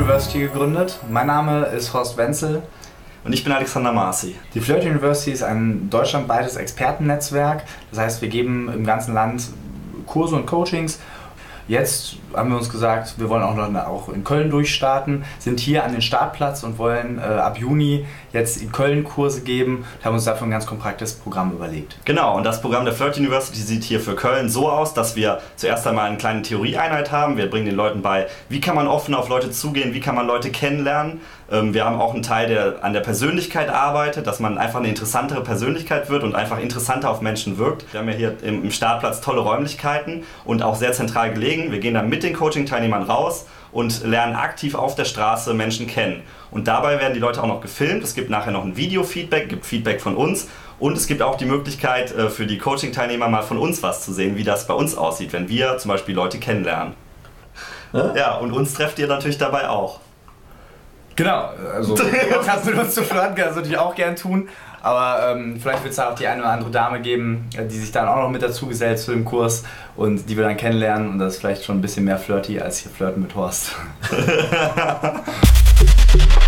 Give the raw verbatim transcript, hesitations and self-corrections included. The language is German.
University gegründet. Mein Name ist Horst Wenzel. Und ich bin Alexander Marcy. Die Flirt University ist ein deutschlandweites Expertennetzwerk. Das heißt, wir geben im ganzen Land Kurse und Coachings. Jetzt haben wir uns gesagt, wir wollen auch noch auch in Köln durchstarten, sind hier an den Startplatz und wollen äh, ab Juni jetzt in Köln Kurse geben und haben uns dafür ein ganz kompaktes Programm überlegt. Genau, und das Programm der Flirt University sieht hier für Köln so aus, dass wir zuerst einmal eine kleine Theorieeinheit haben. Wir bringen den Leuten bei, wie kann man offen auf Leute zugehen, wie kann man Leute kennenlernen. Ähm, wir haben auch einen Teil, der an der Persönlichkeit arbeitet, dass man einfach eine interessantere Persönlichkeit wird und einfach interessanter auf Menschen wirkt. Wir haben ja hier im, im Startplatz tolle Räumlichkeiten und auch sehr zentral gelegen. Wir gehen dann mit den Coaching-Teilnehmern raus und lernen aktiv auf der Straße Menschen kennen. Und dabei werden die Leute auch noch gefilmt. Es gibt nachher noch ein Video-Feedback, gibt Feedback von uns und es gibt auch die Möglichkeit für die Coaching-Teilnehmer mal von uns was zu sehen, wie das bei uns aussieht, wenn wir zum Beispiel Leute kennenlernen. Ja, ja, und uns trefft ihr natürlich dabei auch. Genau, also kannst du mit uns zu flirten, kannst du natürlich auch gern tun. Aber ähm, vielleicht wird es da auch die eine oder andere Dame geben, die sich dann auch noch mit dazu gesellt zu dem Kurs und die wir dann kennenlernen und das ist vielleicht schon ein bisschen mehr flirty als hier Flirten mit Horst.